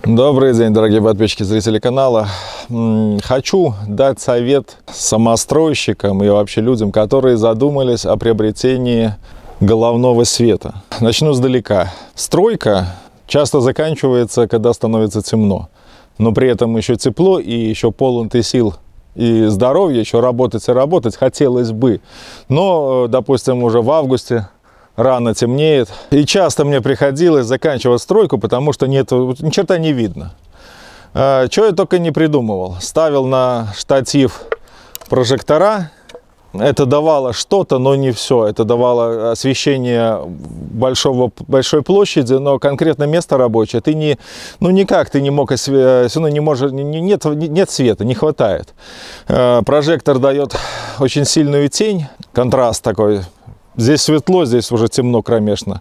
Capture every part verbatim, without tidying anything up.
Добрый день, дорогие подписчики, зрители канала. Хочу дать совет самостройщикам и вообще людям, которые задумались о приобретении головного света. Начну сдалека. Стройка часто заканчивается, когда становится темно, но при этом еще тепло и еще полон ты сил и здоровья, еще работать и работать хотелось бы. Но, допустим, уже в августе рано темнеет. И часто мне приходилось заканчивать стройку, потому что нет, ни черта не видно. А, что я только не придумывал. Ставил на штатив прожектора. Это давало что-то, но не все. Это давало освещение большого, большой площади, но конкретно место рабочее ты не, ну никак ты не мог, все равно не можешь, нет, нет света, не хватает. А, прожектор дает очень сильную тень, контраст такой. Здесь светло, здесь уже темно кромешно.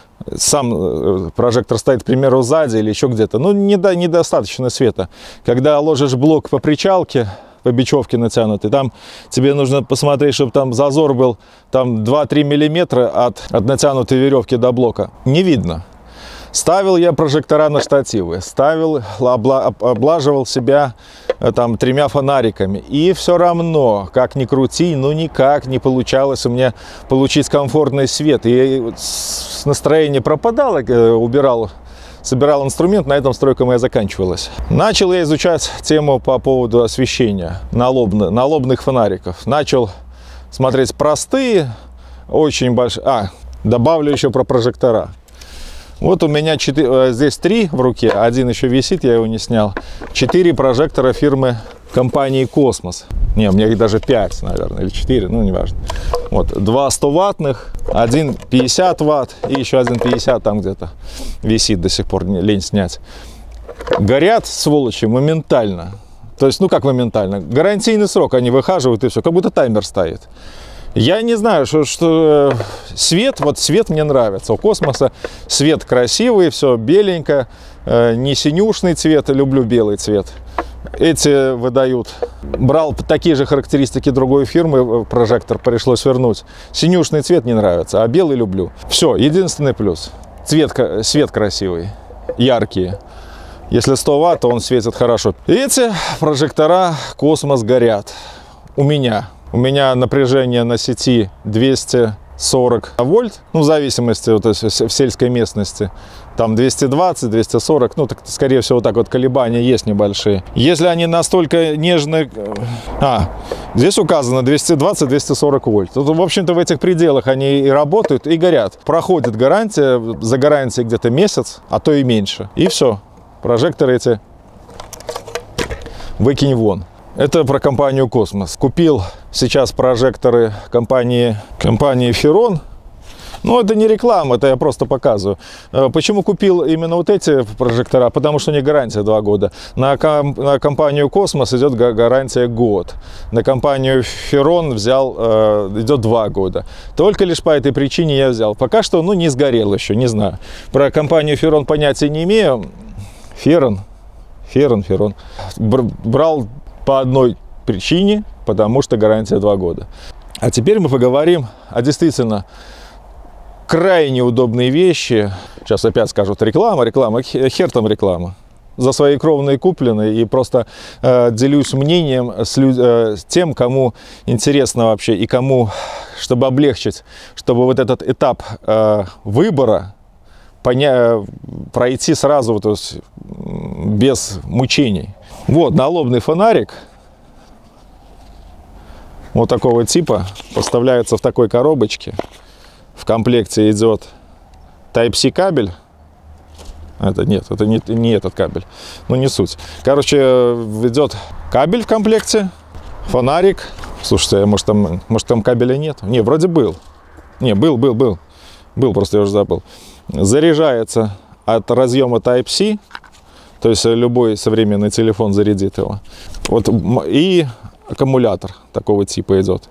Сам прожектор стоит, к примеру, сзади или еще где-то. Ну, недо, недостаточно света. Когда ложишь блок по причалке, по бечевке натянутый, там тебе нужно посмотреть, чтобы там зазор был там два-три миллиметра от, от натянутой веревки до блока. Не видно. Ставил я прожектора на штативы, ставил, обла, облаживал себя там тремя фонариками. И все равно, как ни крути, ну никак не получалось у меня получить комфортный свет. И настроение пропадало, убирал, собирал инструмент, на этом стройка моя заканчивалась. Начал я изучать тему по поводу освещения налобных, налобных фонариков. Начал смотреть простые, очень большие. А, добавлю еще про прожектора. Вот у меня четыре, здесь три в руке, один еще висит, я его не снял. Четыре прожектора фирмы компании Космос. Не, у меня их даже пять, наверное, или четыре, ну, неважно. Вот, два сто ваттных, один пятьдесят ватт и еще один пятьдесят там где-то висит до сих пор, лень снять. Горят, сволочи, моментально. То есть, ну, как моментально? Гарантийный срок, они выхаживают и все, как будто таймер стоит. Я не знаю, что, что свет, вот цвет мне нравится. У Космоса свет красивый, все беленько, э, не синюшный цвет, люблю белый цвет. Эти выдают. Брал такие же характеристики другой фирмы, прожектор пришлось вернуть. Синюшный цвет не нравится, а белый люблю. Все, единственный плюс. Цвет, свет красивый, яркие. Если сто ватт, то он светит хорошо. Эти прожектора Космос горят у меня. У меня напряжение на сети двести сорок вольт, ну, в зависимости вот, в сельской местности. Там двести двадцать, двести сорок, ну, так, скорее всего, так вот колебания есть небольшие. Если они настолько нежные... А, здесь указано двести двадцать — двести сорок вольт. Тут, в общем-то, в этих пределах они и работают, и горят. Проходит гарантия, за гарантией где-то месяц, а то и меньше. И все, прожекторы эти выкинь вон. Это про компанию Космос. Купил сейчас прожекторы компании, компании Ферон. Но это не реклама, это я просто показываю. Почему купил именно вот эти прожектора? Потому что у них гарантия два года. На, комп на компанию Космос идет гарантия год. На компанию Ферон взял, э, идет два года. Только лишь по этой причине я взял. Пока что, ну, не сгорел еще, не знаю. Про компанию Ферон понятия не имею. Ферон, Ферон, Ферон. Брал по одной причине, потому что гарантия два года. А теперь мы поговорим о действительно крайне удобные вещи. Сейчас опять скажут реклама, реклама, хер там реклама. За свои кровные куплены, и просто э, делюсь мнением с, э, с тем, кому интересно вообще, и кому, чтобы облегчить, чтобы вот этот этап э, выбора поня пройти сразу, то есть без мучений. Вот налобный фонарик вот такого типа, поставляется в такой коробочке. В комплекте идет Type-C кабель. Это нет, это не, не этот кабель, ну не суть. Короче, идет кабель в комплекте, фонарик. Слушайте, может там, может там кабеля нет? Не, вроде был. Не, был, был, был. Был, просто я уже забыл. Заряжается от разъема Type-C. То есть любой современный телефон зарядит его. Вот, и аккумулятор такого типа идет.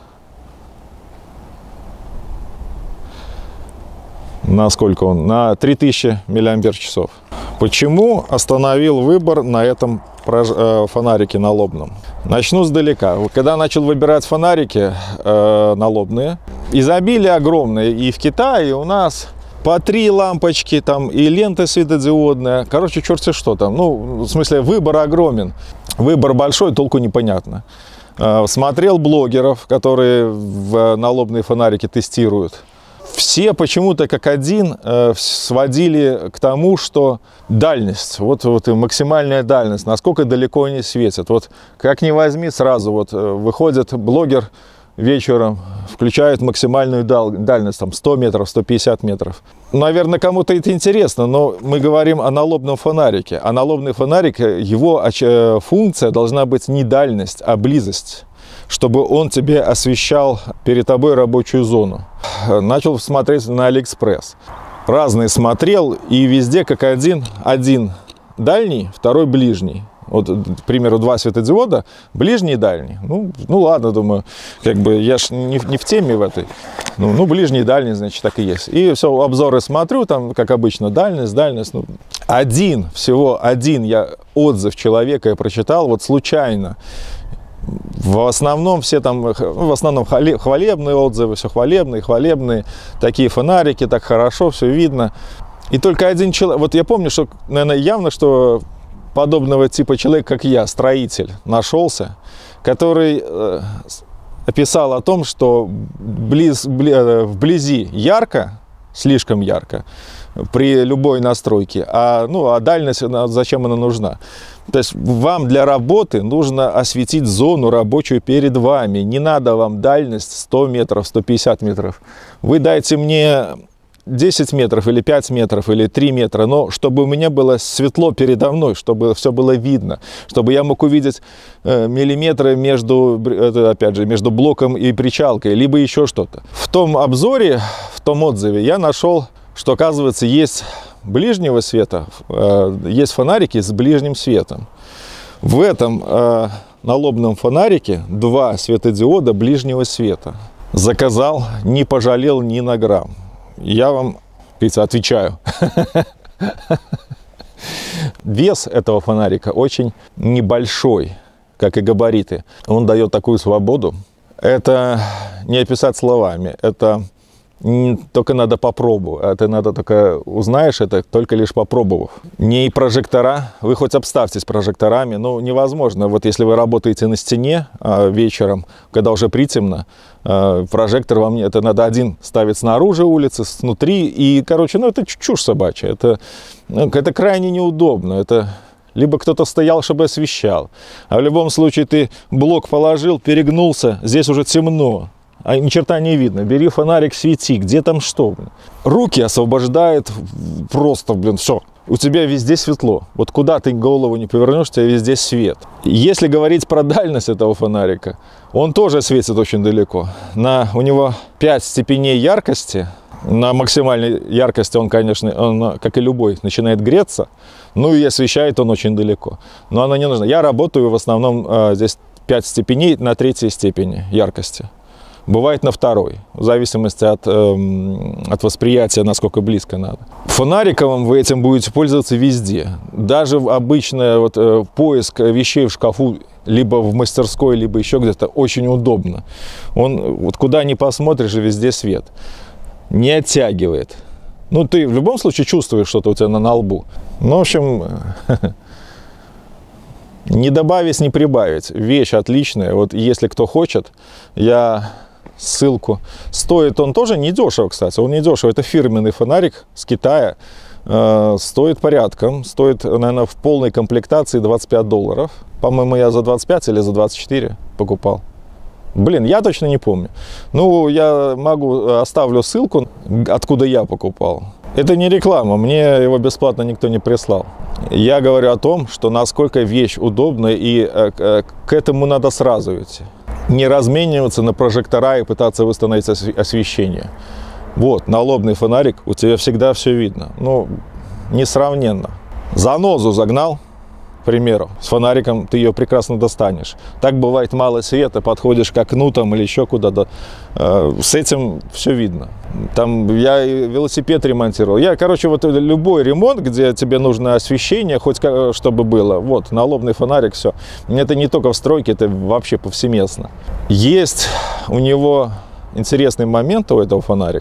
На сколько он? На три тысячи миллиампер-часов. Почему остановил выбор на этом фонарике налобном? Начну сдалека. Когда начал выбирать фонарики э, налобные, изобилие огромное и в Китае, и у нас. по три лампочки, там и лента светодиодная. Короче, черти что там. Ну, в смысле, выбор огромен. Выбор большой, толку непонятно. Смотрел блогеров, которые в налобные фонарики тестируют. Все почему-то как один сводили к тому, что дальность, вот, вот и максимальная дальность, насколько далеко они светят. Вот как ни возьми, сразу вот выходит блогер вечером, включает максимальную дальность, там сто метров, сто пятьдесят метров. Наверное, кому-то это интересно, но мы говорим о налобном фонарике. А налобный фонарик, его функция должна быть не дальность, а близость, чтобы он тебе освещал перед тобой рабочую зону. Начал смотреть на Алиэкспресс. Разные смотрел, и везде как один, один дальний, второй ближний. Вот, к примеру, два светодиода, ближний и дальний. Ну, ну ладно, думаю, как бы я ж не, не в теме в этой. Ну, ну, ближний и дальний, значит, так и есть. И все, обзоры смотрю, там, как обычно, дальность, дальность. Ну, один, всего один я отзыв человека я прочитал, вот случайно. В основном все там, в основном хвалебные отзывы, все хвалебные, хвалебные. Такие фонарики, так хорошо, все видно. И только один человек, вот я помню, что, наверное, явно, что подобного типа человек, как я, строитель, нашелся, который э, описал о том, что близ, бли, вблизи ярко, слишком ярко, при любой настройке, а, ну, а дальность, зачем она нужна? То есть вам для работы нужно осветить зону рабочую перед вами. Не надо вам дальность сто метров, сто пятьдесят метров. Вы дайте мне десять метров или пять метров или три метра, но чтобы у меня было светло передо мной, чтобы все было видно, чтобы я мог увидеть э, миллиметры между, это, опять же, между блоком и причалкой, либо еще что-то. В том обзоре, в том отзыве я нашел, что, оказывается, есть ближнего света, э, есть фонарики с ближним светом. В этом э, налобном фонарике два светодиода ближнего света. Заказал, не пожалел ни на грамм. Я вам, как говорится, отвечаю. Вес этого фонарика очень небольшой, как и габариты. Он дает такую свободу. Это не описать словами. Это только надо попробовать. Это надо только узнаешь это только лишь попробовав. Не прожектора. Вы хоть обставьтесь прожекторами. Ну, невозможно. Вот если вы работаете на стене а, вечером, когда уже притемно, а, прожектор вам это надо один ставить снаружи улицы, снутри. И, короче, ну, это чушь собачья. Это, ну, это крайне неудобно. Это либо кто-то стоял, чтобы освещал. А в любом случае ты блок положил, перегнулся, здесь уже темно. А ни черта не видно. Бери фонарик, свети, где там что. Блин. Руки освобождает просто, блин, все. У тебя везде светло. Вот куда ты голову не повернешь, у тебя везде свет. Если говорить про дальность этого фонарика, он тоже светит очень далеко. На, у него пять степеней яркости. На максимальной яркости он, конечно, он, как и любой, начинает греться. Ну и освещает он очень далеко. Но оно не нужно. Я работаю в основном э, здесь пять степеней на третьей степени яркости. Бывает на второй, в зависимости от, э, от восприятия, насколько близко надо. Фонариком вы этим будете пользоваться везде. Даже обычный вот, э, поиск вещей в шкафу, либо в мастерской, либо еще где-то, очень удобно. Он, вот куда ни посмотришь, везде свет. Не оттягивает. Ну, ты в любом случае чувствуешь что-то у тебя на, на лбу. Ну, в общем, не добавить, не прибавить. Вещь отличная. Вот если кто хочет, я... ссылку. Стоит он тоже недешево, кстати. Он недешево. Это фирменный фонарик с Китая. Э, стоит порядком. Стоит, наверное, в полной комплектации двадцать пять долларов. По-моему, я за двадцать пять или за двадцать четыре покупал. Блин, я точно не помню. Ну, я могу, оставлю ссылку, откуда я покупал. Это не реклама. Мне его бесплатно никто не прислал. Я говорю о том, что насколько вещь удобная, и э, э, к этому надо сразу идти. Не размениваться на прожектора и пытаться восстановить освещение. Вот, налобный фонарик, у тебя всегда все видно. Ну, несравненно. Занозу загнал, к примеру, с фонариком ты ее прекрасно достанешь. Так бывает мало света, подходишь к окну там или еще куда-то. Э, с этим все видно. Там я велосипед ремонтировал. Я, короче, вот любой ремонт, где тебе нужно освещение, хоть чтобы было, вот, налобный фонарик, все. Это не только в стройке, это вообще повсеместно. Есть у него интересный момент у этого фонарика.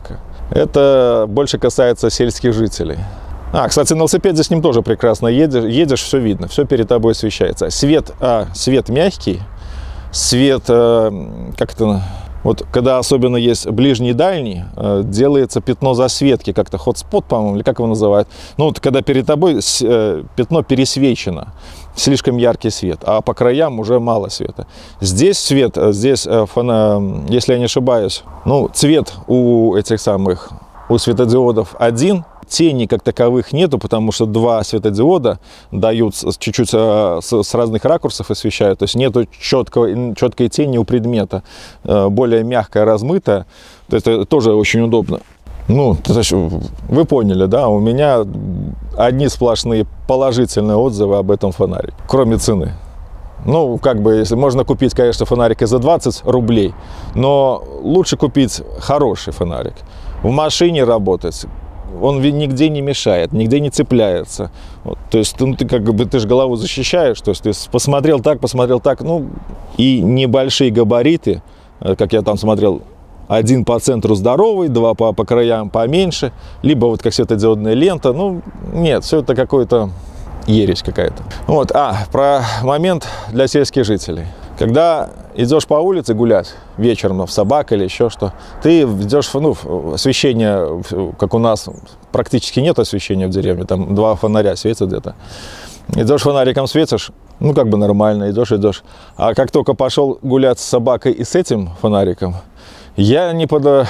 Это больше касается сельских жителей. А, кстати, на велосипеде с ним тоже прекрасно едешь, едешь, все видно, все перед тобой освещается. Свет, а, свет мягкий, свет, а, как это, вот когда особенно есть ближний и дальний, а, делается пятно засветки, как-то хотспот, по-моему, или как его называют. Ну, вот когда перед тобой с, а, пятно пересвечено, слишком яркий свет, а по краям уже мало света. Здесь свет, здесь, а, фона, если я не ошибаюсь, ну, цвет у этих самых, у светодиодов один, тени как таковых нету, потому что два светодиода дают чуть-чуть с, с разных ракурсов освещают, то есть нету четкого, четкой тени у предмета, более мягкая, размытая, то есть это тоже очень удобно. Ну, вы поняли, да, у меня одни сплошные положительные отзывы об этом фонарике, кроме цены. Ну, как бы, если можно купить, конечно, фонарик и за двадцать рублей, но лучше купить хороший фонарик. В машине работать, он нигде не мешает, нигде не цепляется. Вот, то есть ну, ты как бы ты же голову защищаешь, то есть ты посмотрел так, посмотрел так, ну и небольшие габариты, как я там смотрел, один по центру здоровый, два по, по краям поменьше, либо вот как светодиодная лента, ну нет, все это какое-то ересь какая-то. Вот, а, про момент для сельских жителей. Когда идешь по улице гулять вечером, в собак или еще что, ты идешь, ну, освещение, как у нас, практически нет освещения в деревне, там два фонаря светят где-то. Идешь фонариком светишь, ну, как бы нормально, идешь, идешь. А как только пошел гулять с собакой и с этим фонариком, я не подо...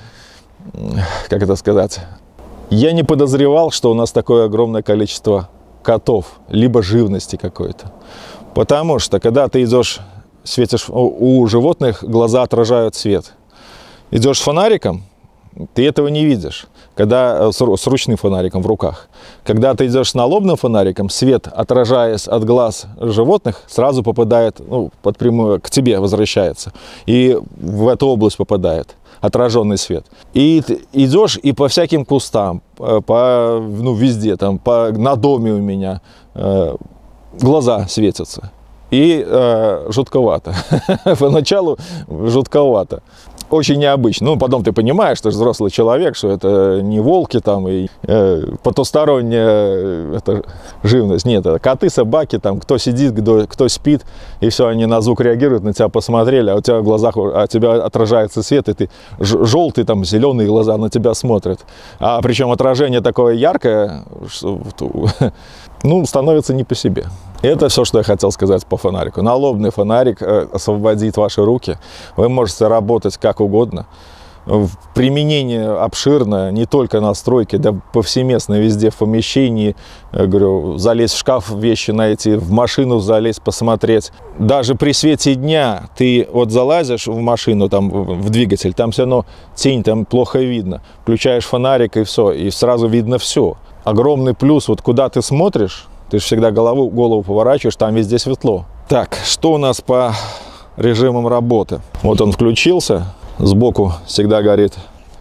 как это сказать? Я не подозревал, что у нас такое огромное количество котов, либо живности какой-то. Потому что, когда ты идешь, светишь, у животных глаза отражают свет. Идешь с фонариком, ты этого не видишь, когда с ручным фонариком в руках. Когда ты идешь с налобным фонариком, свет, отражаясь от глаз животных, сразу попадает, ну, под прямую, к тебе возвращается. И в эту область попадает отраженный свет. И ты идешь и по всяким кустам, по, ну, везде, там, по, на доме у меня, э, глаза светятся. И э, жутковато. Поначалу жутковато. Очень необычно. Ну, потом ты понимаешь, что ты взрослый человек, что это не волки там и э, потусторонняя это, живность. Нет, это коты, собаки, там, кто сидит, кто, кто спит, и все, они на звук реагируют, на тебя посмотрели, а у тебя в глазах, а у тебя отражается свет, и ты желтый, там, зеленые глаза на тебя смотрят. А причем отражение такое яркое, что, ну, становится не по себе. Это все, что я хотел сказать по фонарику. Налобный фонарик освободит ваши руки. Вы можете работать как угодно. Применение обширное, не только на стройке, да повсеместно везде в помещении. Я говорю, залезть в шкаф, вещи найти, в машину залезть, посмотреть. Даже при свете дня ты вот залазишь в машину, там, в двигатель, там все равно тень, там плохо видно. Включаешь фонарик и все, и сразу видно все. Огромный плюс, вот куда ты смотришь, ты же всегда голову, голову поворачиваешь, там везде светло. Так, что у нас по режимам работы? Вот он включился, сбоку всегда горит.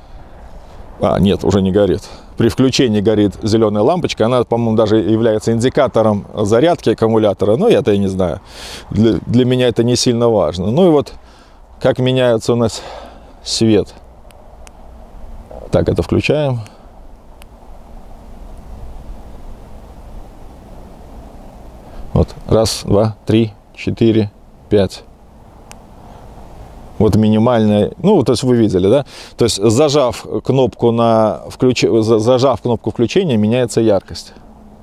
А, нет, уже не горит. При включении горит зеленая лампочка, она, по-моему, даже является индикатором зарядки аккумулятора, но я-то и не знаю. Для, для меня это не сильно важно. Ну и вот, как меняется у нас свет. Так, это включаем. Вот, раз, два, три, четыре, пять. Вот минимальная, ну, то есть вы видели, да? То есть зажав кнопку на включ... зажав кнопку включения, меняется яркость.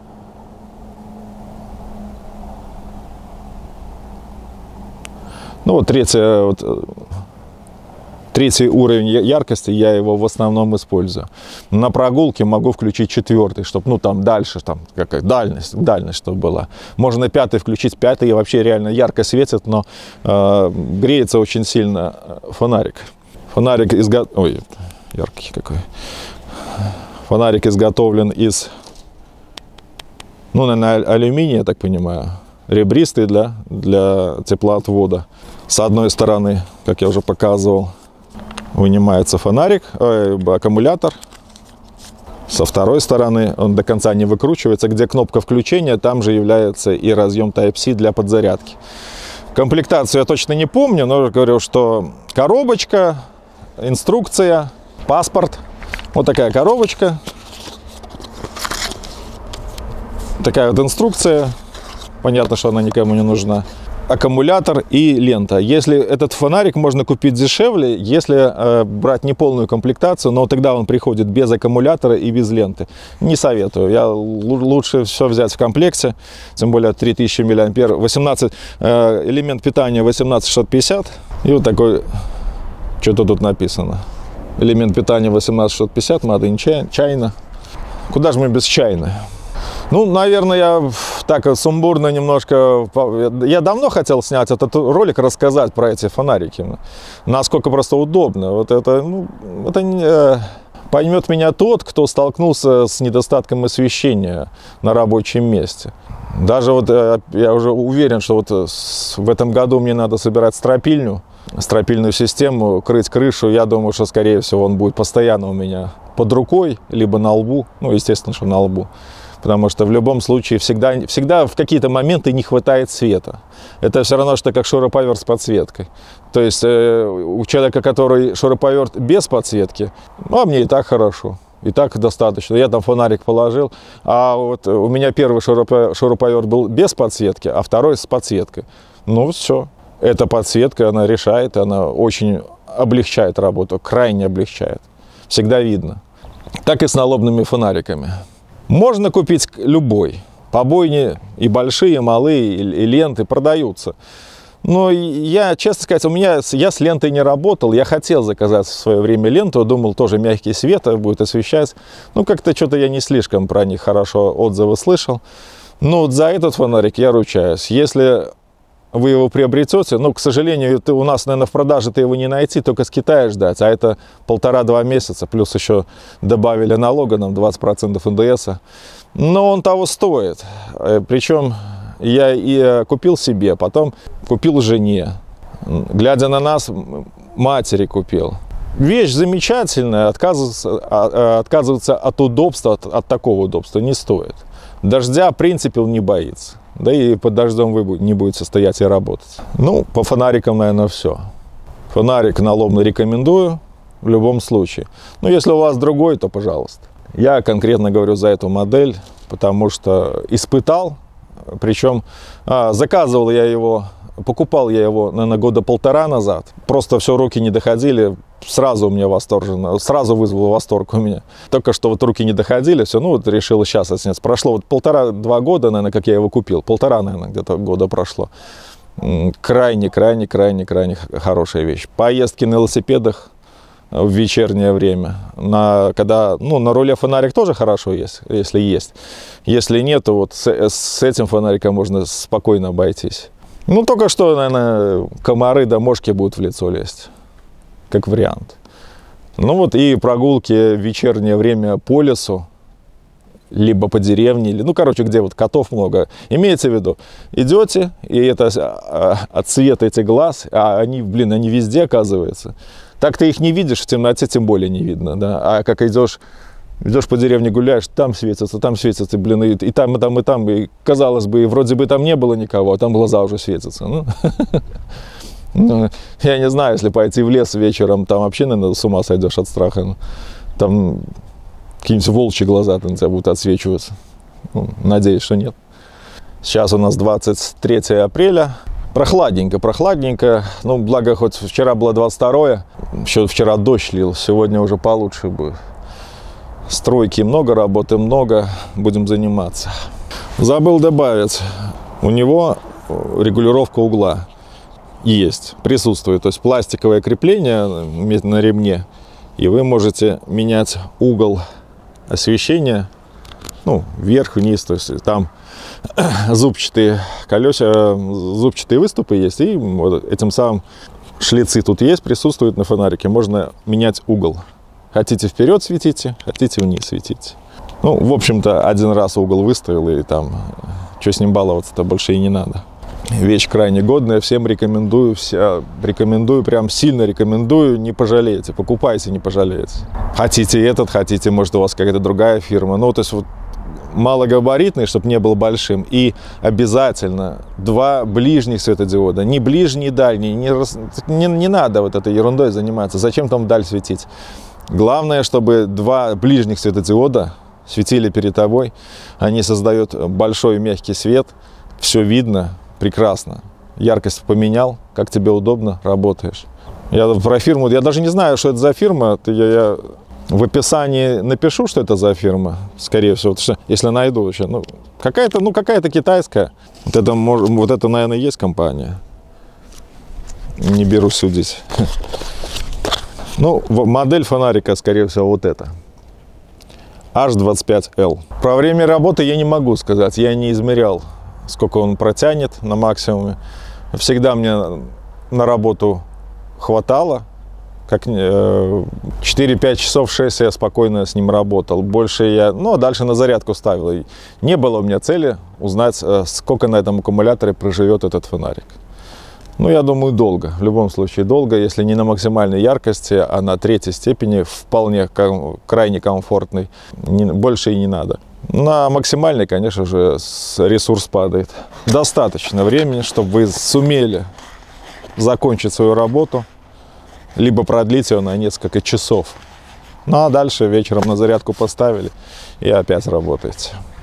Ну, вот третья, вот, третий уровень яркости, я его в основном использую. На прогулке могу включить четвертый, чтобы, ну, там дальше, там, какая дальность, дальность, чтобы была. Можно пятый включить, пятый, и вообще реально ярко светит, но э, греется очень сильно фонарик. Фонарик изго... Ой, яркий какой. Фонарик изготовлен из, ну, наверное, алюминия, я так понимаю, ребристый для, для теплоотвода. С одной стороны, как я уже показывал, вынимается фонарик, э, аккумулятор. Со второй стороны он до конца не выкручивается. Где кнопка включения, там же является и разъем тайп си для подзарядки. Комплектацию я точно не помню, но говорю, что коробочка, инструкция, паспорт, Вот такая коробочка. Такая вот инструкция. Понятно, что она никому не нужна. Аккумулятор и лента. Если этот фонарик можно купить дешевле, если э, брать не полную комплектацию, но тогда он приходит без аккумулятора и без ленты. Не советую. Я лучше все взять в комплекте, тем более три тысячи миллиампер, восемнадцать, э, элемент питания восемнадцать шестьсот пятьдесят. И вот такой, что-то тут написано. Элемент питания восемнадцать шестьсот пятьдесят, Made in China. Куда же мы без чайны? Ну, наверное, я так сумбурно немножко... Я давно хотел снять этот ролик, рассказать про эти фонарики. Насколько просто удобно. Вот это, ну, это не... Поймет меня тот, кто столкнулся с недостатком освещения на рабочем месте. Даже вот я уже уверен, что вот в этом году мне надо собирать стропильню, стропильную систему, крыть крышу. Я думаю, что, скорее всего, он будет постоянно у меня под рукой, либо на лбу. Ну, естественно, что на лбу. Потому что в любом случае всегда, всегда в какие-то моменты не хватает света. Это все равно, что как шуруповерт с подсветкой. То есть э, у человека, который шуруповерт без подсветки, ну, а мне и так хорошо, и так достаточно. Я там фонарик положил, а вот у меня первый шуруповерт был без подсветки, а второй с подсветкой. Ну все, эта подсветка, она решает, она очень облегчает работу, крайне облегчает. Всегда видно. Так и с налобными фонариками. Можно купить любой. Побойни и большие, и малые, и ленты продаются. Но я, честно сказать, у меня, я с лентой не работал. Я хотел заказать в свое время ленту. Думал, тоже мягкий свет будет освещать. Ну, как-то что-то я не слишком про них хорошо отзывы слышал. Но вот за этот фонарик я ручаюсь. Если вы его приобретете, ну, к сожалению, ты, у нас, наверное, в продаже ты его не найти, только с Китая ждать, а это полтора-два месяца, плюс еще добавили налога, нам двадцать процентов эн дэ эса, но он того стоит, причем я и купил себе, потом купил жене, глядя на нас, матери купил. Вещь замечательная, отказываться, отказываться от удобства, от, от такого удобства не стоит. Дождя, в принципе, он не боится. Да и под дождем вы не будете стоять и работать. Ну, по фонарикам, наверное, все. Фонарик налобный рекомендую в любом случае. Но если у вас другой, то пожалуйста. Я конкретно говорю за эту модель, потому что испытал. Причем а, заказывал я его, покупал я его, наверное, года полтора назад. Просто все, руки не доходили. Сразу у меня восторженно, сразу вызвал восторг у меня. Только что вот руки не доходили, все, ну вот решил сейчас отснять. Прошло вот полтора-два года, наверное, как я его купил. Полтора, наверное, где-то года прошло. Крайне, крайне, крайне, крайне хорошая вещь. Поездки на велосипедах в вечернее время. На, когда, ну, на руле фонарик тоже хорошо есть, если есть. Если нет, то вот с, с этим фонариком можно спокойно обойтись. Ну, только что, наверное, комары да мошки будут в лицо лезть. Как вариант. Ну вот и прогулки в вечернее время по лесу, либо по деревне, или, ну, короче, где вот котов много. Имеется в виду, идете, и это от света этих глаз, а они, блин, они везде, оказывается. Так ты их не видишь, в темноте тем более не видно, да. А как идешь, идешь по деревне, гуляешь, там светится, там светится, блин, и, и там, и там, и там, и, казалось бы, и вроде бы там не было никого, а там глаза уже светятся. Ну. Ну, я не знаю, если пойти в лес вечером, там вообще, наверное, с ума сойдешь от страха. Там какие-нибудь волчьи глаза на тебя будут отсвечиваться. Ну, надеюсь, что нет. Сейчас у нас двадцать третье апреля. Прохладненько, прохладненько. Ну, благо, хоть вчера было двадцать второе. Еще вчера дождь лил. Сегодня уже получше будет. Стройки много, работы много. Будем заниматься. Забыл добавить. У него регулировка угла. Есть, присутствует, то есть пластиковое крепление на ремне, и вы можете менять угол освещения, ну, вверх-вниз, то есть там зубчатые колеса, зубчатые выступы есть, и вот этим самым шлицы тут есть, присутствуют на фонарике, можно менять угол. Хотите вперед светите, хотите вниз светите. Ну, в общем-то, один раз угол выставил, и там, что с ним баловаться-то, больше и не надо. Вещь крайне годная, всем рекомендую, вся, рекомендую, прям сильно рекомендую, не пожалеете, покупайте, не пожалеете. Хотите этот, хотите, может, у вас какая-то другая фирма, ну, то есть вот малогабаритный, чтобы не был большим, и обязательно два ближних светодиода, не ближний, не дальний, не, не, не надо вот этой ерундой заниматься, зачем там вдаль светить. Главное, чтобы два ближних светодиода светили перед тобой. Они создают большой мягкий свет. Все видно прекрасно. Яркость поменял, как тебе удобно, работаешь. Я про фирму, я даже не знаю, что это за фирма. Я, я в описании напишу, что это за фирма, скорее всего, потому что, если найду вообще. Ну, какая-то, ну, какая-то китайская. Вот это, вот это, наверное, и есть компания. Не беру судить. Ну, модель фонарика, скорее всего, вот это. эйч двадцать пять эл. Про время работы я не могу сказать. Я не измерял, сколько он протянет на максимуме. Всегда мне на работу хватало. Как четыре-пять часов, шесть я спокойно с ним работал. Больше я, ну, а дальше на зарядку ставил. И не было у меня цели узнать, сколько на этом аккумуляторе проживет этот фонарик. Ну, я думаю, долго. В любом случае долго. Если не на максимальной яркости, а на третьей степени, вполне ком крайне комфортный. Не, больше и не надо. На максимальной, конечно же, ресурс падает. Достаточно времени, чтобы вы сумели закончить свою работу, либо продлить ее на несколько часов. Ну, а дальше вечером на зарядку поставили и опять работаете.